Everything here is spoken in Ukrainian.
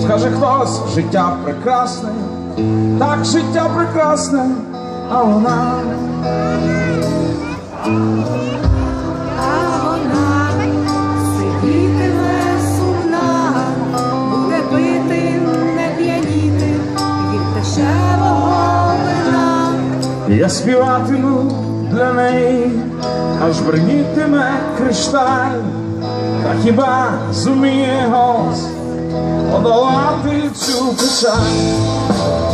Скаже хтось, життя прекрасне, так життя прекрасне, а вона сидітиме сумна, буде пити, не п'яніти від дешевого вина. Я співатиму для неї, аж бринітиме кришталь, та хіба зуміє голос подолати цю печаль?